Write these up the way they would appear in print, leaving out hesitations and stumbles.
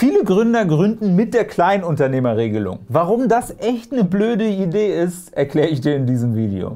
Viele Gründer gründen mit der Kleinunternehmerregelung. Warum das echt eine blöde Idee ist, erkläre ich dir in diesem Video.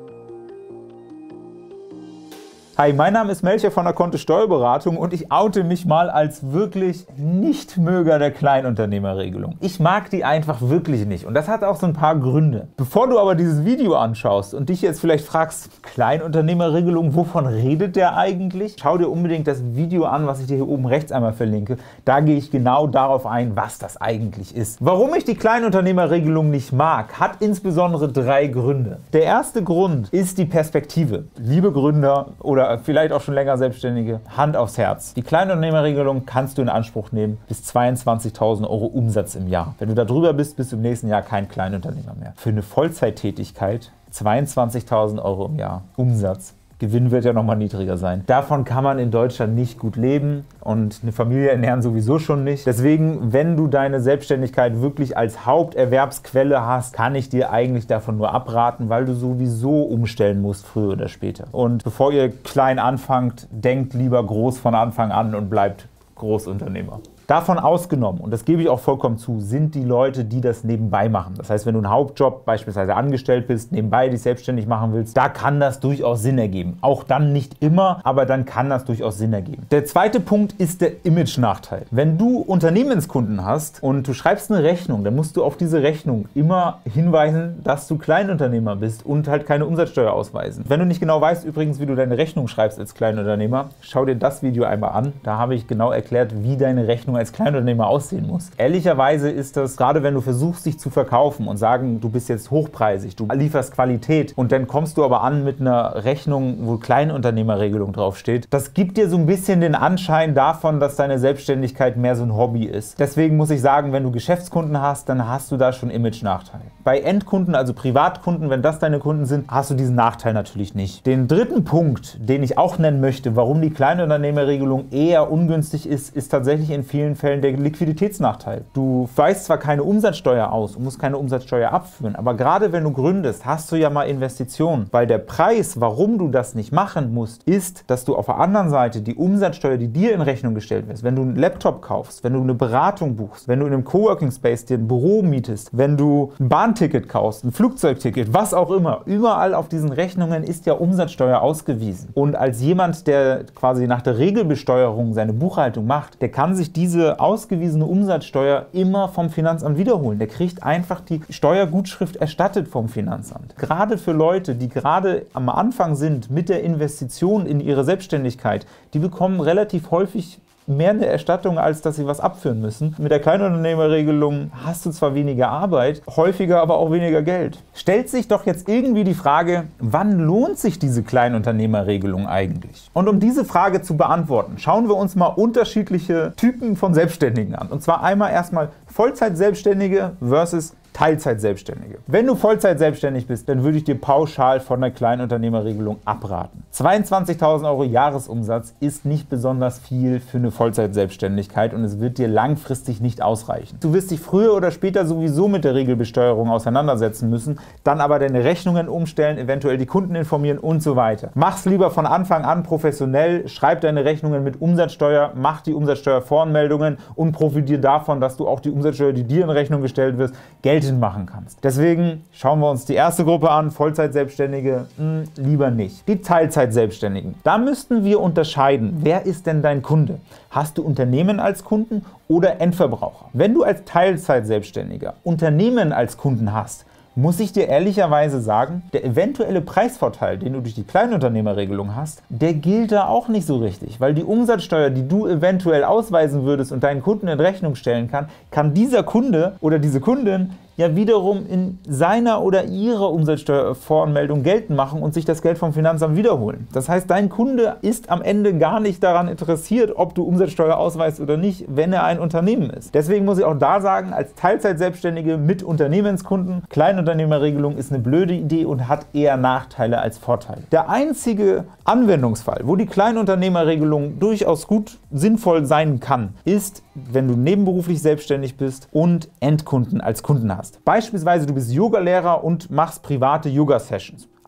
Hi, mein Name ist Melchior von der Kontist Steuerberatung und ich oute mich mal als wirklich Nichtmöger der Kleinunternehmerregelung. Ich mag die einfach wirklich nicht und das hat auch so ein paar Gründe. Bevor du aber dieses Video anschaust und dich jetzt vielleicht fragst, Kleinunternehmerregelung, wovon redet der eigentlich? Schau dir unbedingt das Video an, was ich dir hier oben rechts einmal verlinke. Da gehe ich genau darauf ein, was das eigentlich ist. Warum ich die Kleinunternehmerregelung nicht mag, hat insbesondere 3 Gründe. Der erste Grund ist die Perspektive. Liebe Gründer oder vielleicht auch schon länger Selbstständige, Hand aufs Herz. Die Kleinunternehmerregelung kannst du in Anspruch nehmen bis 22.000 € Umsatz im Jahr. Wenn du da drüber bist, bist du im nächsten Jahr kein Kleinunternehmer mehr. Für eine Vollzeittätigkeit 22.000 € im Jahr Umsatz. Gewinn wird ja nochmal niedriger sein. Davon kann man in Deutschland nicht gut leben und eine Familie ernähren sowieso schon nicht. Deswegen, wenn du deine Selbstständigkeit wirklich als Haupterwerbsquelle hast, kann ich dir eigentlich davon nur abraten, weil du sowieso umstellen musst, früher oder später. Und bevor ihr klein anfangt, denkt lieber groß von Anfang an und bleibt Großunternehmer. Davon ausgenommen, und das gebe ich auch vollkommen zu, sind die Leute, die das nebenbei machen. Das heißt, wenn du einen Hauptjob beispielsweise angestellt bist, nebenbei dich selbstständig machen willst, da kann das durchaus Sinn ergeben. Auch dann nicht immer, aber dann kann das durchaus Sinn ergeben. Der zweite Punkt ist der Image-Nachteil. Wenn du Unternehmenskunden hast und du schreibst eine Rechnung, dann musst du auf diese Rechnung immer hinweisen, dass du Kleinunternehmer bist und halt keine Umsatzsteuer ausweisen. Wenn du nicht genau weißt übrigens, wie du deine Rechnung schreibst als Kleinunternehmer, schau dir das Video einmal an. Da habe ich genau erklärt, wie deine Rechnung als Kleinunternehmer aussehen muss. Ehrlicherweise ist das, gerade wenn du versuchst, dich zu verkaufen und sagen, du bist jetzt hochpreisig, du lieferst Qualität und dann kommst du aber an mit einer Rechnung, wo Kleinunternehmerregelung draufsteht, das gibt dir so ein bisschen den Anschein davon, dass deine Selbstständigkeit mehr so ein Hobby ist. Deswegen muss ich sagen, wenn du Geschäftskunden hast, dann hast du da schon Image-Nachteil. Bei Endkunden, also Privatkunden, wenn das deine Kunden sind, hast du diesen Nachteil natürlich nicht. Den dritten Punkt, den ich auch nennen möchte, warum die Kleinunternehmerregelung eher ungünstig ist, ist tatsächlich in vielen Fällen der Liquiditätsnachteil. Du weist zwar keine Umsatzsteuer aus und musst keine Umsatzsteuer abführen, aber gerade wenn du gründest, hast du ja mal Investitionen, weil der Preis, warum du das nicht machen musst, ist, dass du auf der anderen Seite die Umsatzsteuer, die dir in Rechnung gestellt wird, wenn du einen Laptop kaufst, wenn du eine Beratung buchst, wenn du in einem Coworking Space dir ein Büro mietest, wenn du ein Bahnticket kaufst, ein Flugzeugticket, was auch immer, überall auf diesen Rechnungen ist ja Umsatzsteuer ausgewiesen. Und als jemand, der quasi nach der Regelbesteuerung seine Buchhaltung macht, der kann sich diese ausgewiesene Umsatzsteuer immer vom Finanzamt wiederholen. Der kriegt einfach die Steuergutschrift erstattet vom Finanzamt. Gerade für Leute, die gerade am Anfang sind mit der Investition in ihre Selbstständigkeit, die bekommen relativ häufig mehr eine Erstattung, als dass sie was abführen müssen. Mit der Kleinunternehmerregelung hast du zwar weniger Arbeit, häufiger aber auch weniger Geld. Stellt sich doch jetzt irgendwie die Frage, wann lohnt sich diese Kleinunternehmerregelung eigentlich? Und um diese Frage zu beantworten, schauen wir uns mal unterschiedliche Typen von Selbstständigen an. Und zwar einmal erstmal Vollzeit-Selbstständige versus Teilzeit-Selbstständige. Wenn du Vollzeit selbstständig bist, dann würde ich dir pauschal von der Kleinunternehmerregelung abraten. 22.000 € Jahresumsatz ist nicht besonders viel für eine Vollzeit-Selbstständigkeit und es wird dir langfristig nicht ausreichen. Du wirst dich früher oder später sowieso mit der Regelbesteuerung auseinandersetzen müssen, dann aber deine Rechnungen umstellen, eventuell die Kunden informieren und so weiter. Mach's lieber von Anfang an professionell, schreib deine Rechnungen mit Umsatzsteuer, mach die Umsatzsteuervoranmeldungen und profitiere davon, dass du auch die Umsatzsteuer, die dir in Rechnung gestellt wird, geltend machen kannst. Deswegen schauen wir uns die erste Gruppe an, Vollzeit-Selbstständige, lieber nicht. Die Teilzeit-Selbstständigen. Da müssten wir unterscheiden, wer ist denn dein Kunde? Hast du Unternehmen als Kunden oder Endverbraucher? Wenn du als Teilzeit-Selbstständiger Unternehmen als Kunden hast, muss ich dir ehrlicherweise sagen, der eventuelle Preisvorteil, den du durch die Kleinunternehmerregelung hast, der gilt da auch nicht so richtig, weil die Umsatzsteuer, die du eventuell ausweisen würdest und deinen Kunden in Rechnung stellen kann dieser Kunde oder diese Kundin ja wiederum in seiner oder ihrer Umsatzsteuervoranmeldung geltend machen und sich das Geld vom Finanzamt wiederholen. Das heißt, dein Kunde ist am Ende gar nicht daran interessiert, ob du Umsatzsteuer ausweist oder nicht, wenn er ein Unternehmen ist. Deswegen muss ich auch da sagen, als Teilzeit-Selbstständige mit Unternehmenskunden, Kleinunternehmerregelung ist eine blöde Idee und hat eher Nachteile als Vorteile. Der einzige Anwendungsfall, wo die Kleinunternehmerregelung durchaus gut sinnvoll sein kann, ist, wenn du nebenberuflich selbstständig bist und Endkunden als Kunden hast. Beispielsweise du bist Yogalehrer und machst private Yoga-Sessions.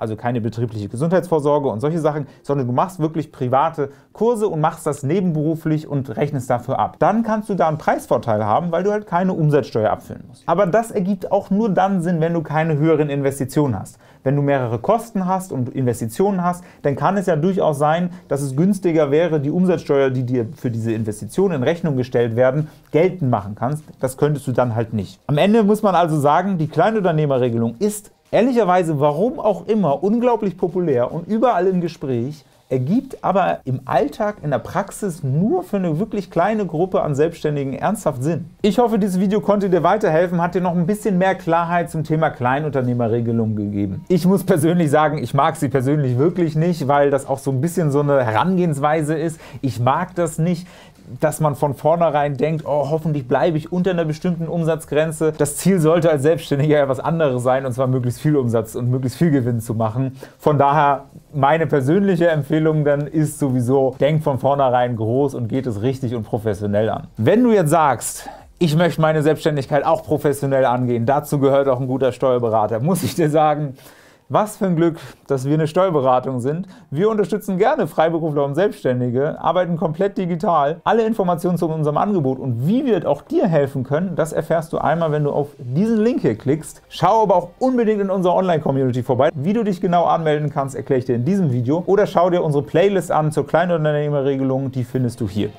also keine betriebliche Gesundheitsvorsorge und solche Sachen, sondern du machst wirklich private Kurse und machst das nebenberuflich und rechnest dafür ab. Dann kannst du da einen Preisvorteil haben, weil du halt keine Umsatzsteuer abführen musst. Aber das ergibt auch nur dann Sinn, wenn du keine höheren Investitionen hast. Wenn du mehrere Kosten hast und Investitionen hast, dann kann es ja durchaus sein, dass es günstiger wäre, die Umsatzsteuer, die dir für diese Investitionen in Rechnung gestellt werden, geltend machen kannst. Das könntest du dann halt nicht. Am Ende muss man also sagen, die Kleinunternehmerregelung ist ehrlicherweise, warum auch immer, unglaublich populär und überall im Gespräch, ergibt aber im Alltag, in der Praxis nur für eine wirklich kleine Gruppe an Selbstständigen ernsthaft Sinn. Ich hoffe, dieses Video konnte dir weiterhelfen, hat dir noch ein bisschen mehr Klarheit zum Thema Kleinunternehmerregelung gegeben. Ich muss persönlich sagen, ich mag sie persönlich wirklich nicht, weil das auch so ein bisschen so eine Herangehensweise ist. Ich mag das nicht, dass man von vornherein denkt, oh, hoffentlich bleibe ich unter einer bestimmten Umsatzgrenze. Das Ziel sollte als Selbstständiger ja was anderes sein, und zwar möglichst viel Umsatz und möglichst viel Gewinn zu machen. Von daher, meine persönliche Empfehlung dann ist sowieso, denk von vornherein groß und geht es richtig und professionell an. Wenn du jetzt sagst, ich möchte meine Selbstständigkeit auch professionell angehen, dazu gehört auch ein guter Steuerberater, muss ich dir sagen, was für ein Glück, dass wir eine Steuerberatung sind. Wir unterstützen gerne Freiberufler und Selbstständige, arbeiten komplett digital. Alle Informationen zu unserem Angebot und wie wir auch dir helfen können, das erfährst du einmal, wenn du auf diesen Link hier klickst. Schau aber auch unbedingt in unserer Online-Community vorbei. Wie du dich genau anmelden kannst, erkläre ich dir in diesem Video. Oder schau dir unsere Playlist an zur Kleinunternehmerregelung, die findest du hier.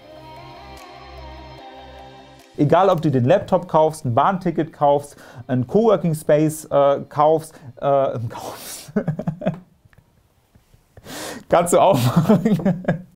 Egal, ob du den Laptop kaufst, ein Bahnticket kaufst, einen Coworking Space kaufst, kannst du auch machen.